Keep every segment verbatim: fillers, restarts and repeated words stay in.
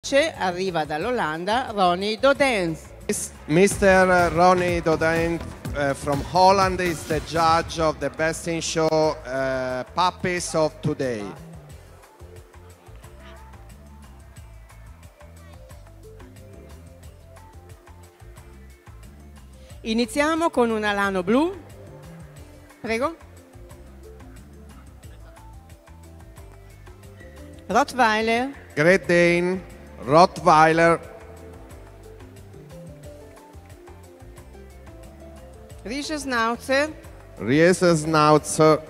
invece arriva dall'Olanda Ronnie Dodens. mister Ronnie Dodens uh, from Holland is the judge of the Best in Show uh, Puppies of today. Iniziamo con un alano blu. Prego. Rottweiler. Great Dane, Rottweiler, Riese Schnauzer. Riese Schnauzer,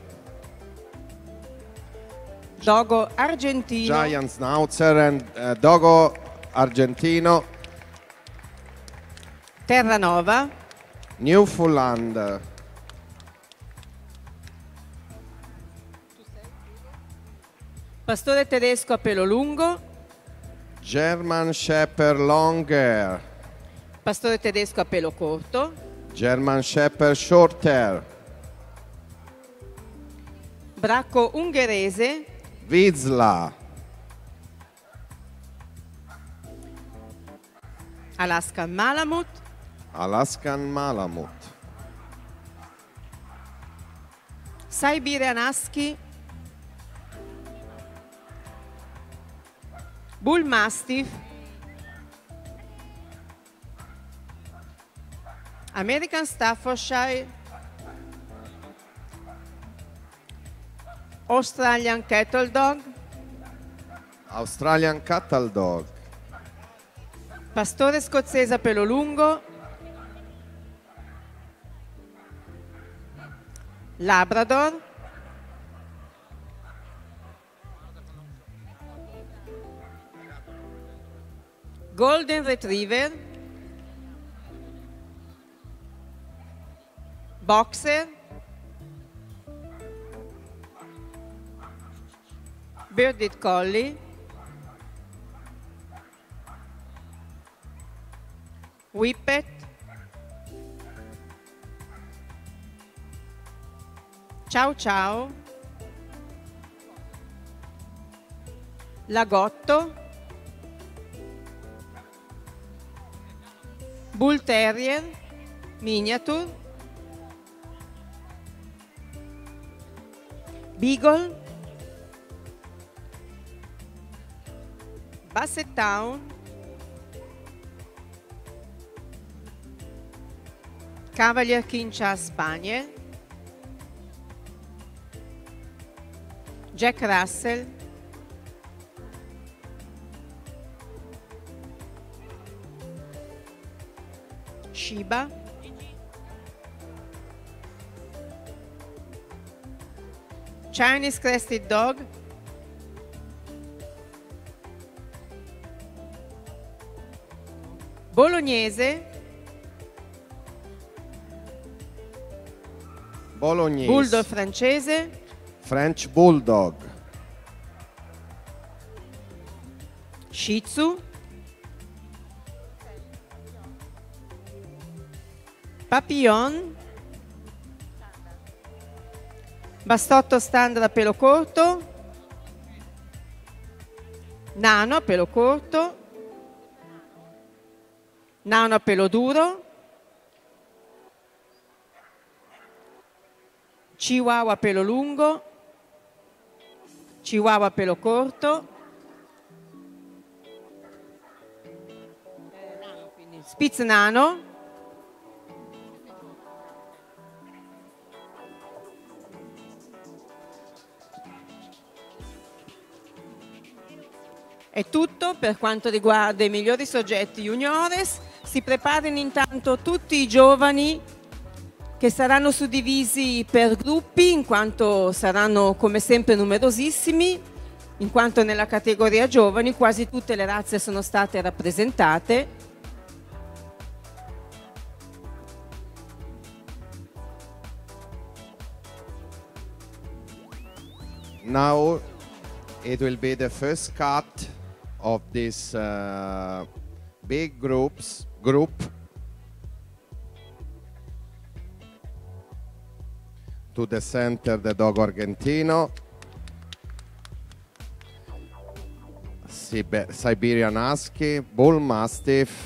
Dogo argentino. Giant Schnauzer and uh, Dogo argentino, Terranova. Newfoundland, Pastore tedesco a pelo lungo. German Shepherd Long Hair, Pastore tedesco a pelo corto. German Shepherd Short Hair, Bracco ungherese. Vizsla, Alaska Malamut. Alaskan Malamut, Siberian Husky. Bull Mastiff. American Staffordshire. Australian Cattle Dog. Australian Cattle Dog, Pastore scozzese a pelo lungo. Labrador. Golden Retriever. Boxer. Bearded Collie. Whippet. Ciao ciao. Lagotto. Bull Terrier Miniature. Beagle. Basset Town. Cavalier King Charles Spaniel. Jack Russell. Shiba. Chinese Crested Dog. Bolognese. Bolognese, Bulldog francese. French Bulldog, Shih Tzu. Papillon. Bastotto standard a pelo corto. Nano a pelo corto. Nano a pelo duro. Chihuahua a pelo lungo. Chihuahua a pelo corto. Spitz nano. È tutto per quanto riguarda i migliori soggetti juniores. Si preparino intanto tutti i giovani che saranno suddivisi per gruppi, in quanto saranno come sempre numerosissimi, in quanto nella categoria giovani quasi tutte le razze sono state rappresentate. Now it will be the first cut of this uh, big groups group. To the center, the dog argentino. Sibe- Siberian Husky, Bull Mastiff,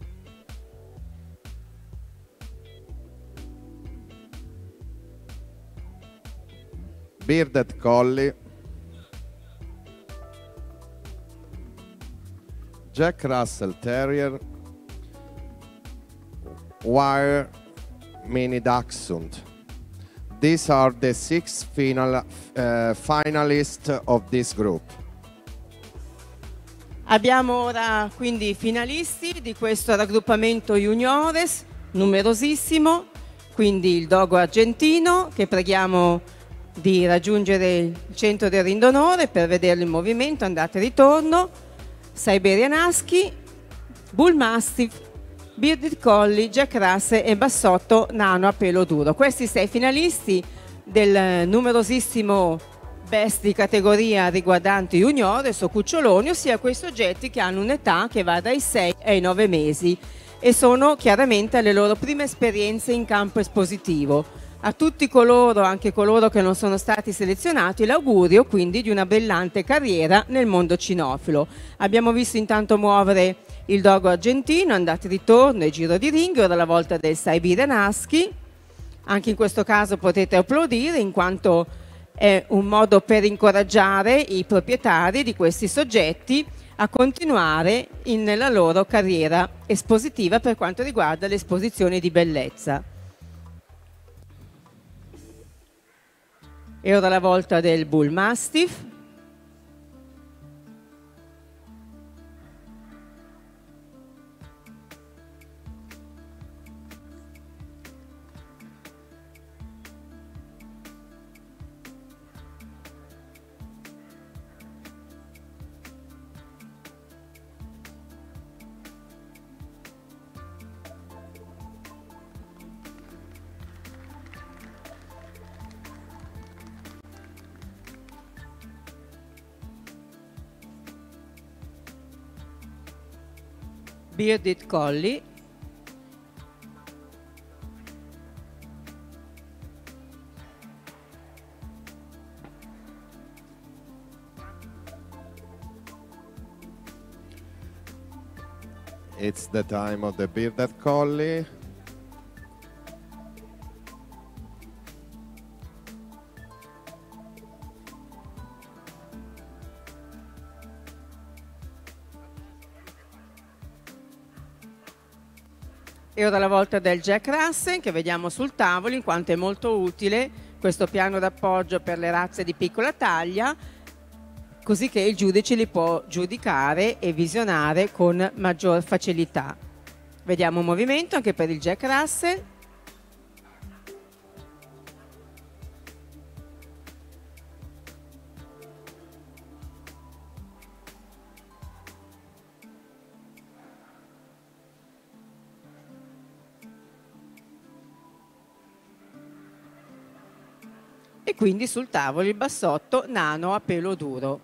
Bearded Collie, Jack Russell Terrier, Wire Mini Dachshund. These are the six final, uh, finalists of this group. Abbiamo ora quindi i finalisti di questo raggruppamento juniores, numerosissimo, quindi il dogo argentino, che preghiamo di raggiungere il centro del ring d'onore per vederlo in movimento, andata e ritorno, Siberian Husky, Bull Mastiff, Bearded Collie, Jack Russell e Bassotto Nano a pelo duro. Questi sei finalisti del numerosissimo best di categoria riguardante juniores o cuccioloni, ossia quei soggetti che hanno un'età che va dai sei ai nove mesi e sono chiaramente alle loro prime esperienze in campo espositivo. A tutti coloro, anche coloro che non sono stati selezionati, l'augurio quindi di una brillante carriera nel mondo cinofilo. Abbiamo visto intanto muovere il dogo argentino, andata e ritorno e giro di ring, ora la volta del Siberian Husky. Anche in questo caso potete applaudire, in quanto è un modo per incoraggiare i proprietari di questi soggetti a continuare in, nella loro carriera espositiva per quanto riguarda le esposizioni di bellezza. E ora la volta del Bull Mastiff. Bearded Collie, it's the time of the Bearded Collie. e ora la volta del Jack Russell, che vediamo sul tavolo in quanto è molto utile questo piano d'appoggio per le razze di piccola taglia, così che il giudice li può giudicare e visionare con maggior facilità. Vediamo un movimento anche per il Jack Russell. E quindi sul tavolo il Bassotto Nano a pelo duro.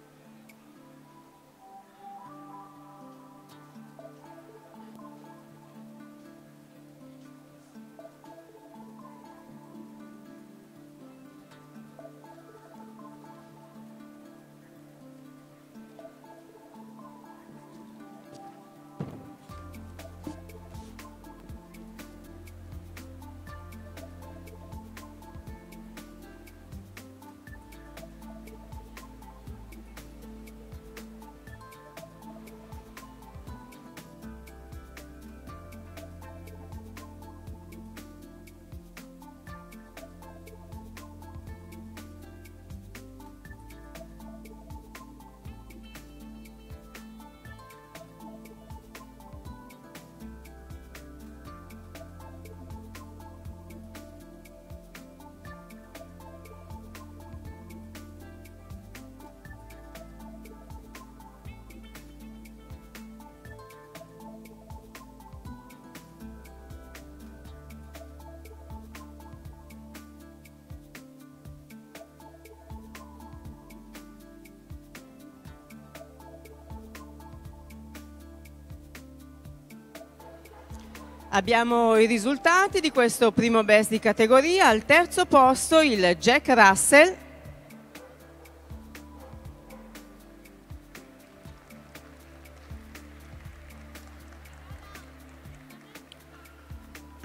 Abbiamo i risultati di questo primo best di categoria. Al terzo posto il Jack Russell,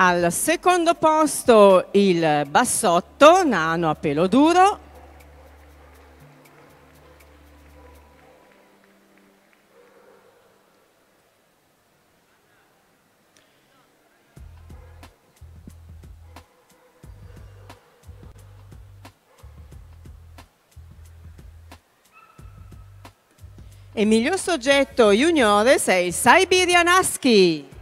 Al secondo posto il bassotto, nano a pelo duro. E miglior soggetto juniores è il Siberian Husky.